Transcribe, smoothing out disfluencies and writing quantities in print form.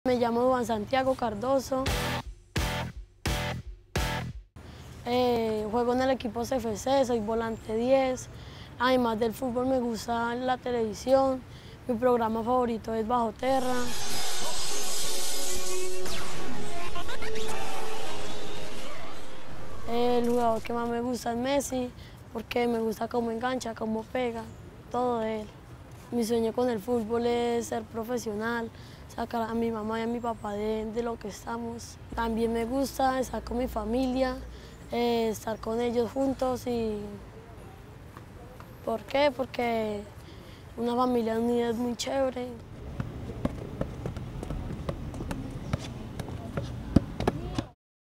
Me llamo Juan Santiago Cardoso. Juego en el equipo CFC, soy volante 10. Además del fútbol me gusta la televisión. Mi programa favorito es Bajo Terra. El jugador que más me gusta es Messi, porque me gusta cómo engancha, cómo pega, todo de él. Mi sueño con el fútbol es ser profesional, sacar a mi mamá y a mi papá de lo que estamos. También me gusta estar con mi familia, estar con ellos juntos y... ¿Por qué? Porque una familia unida es muy chévere.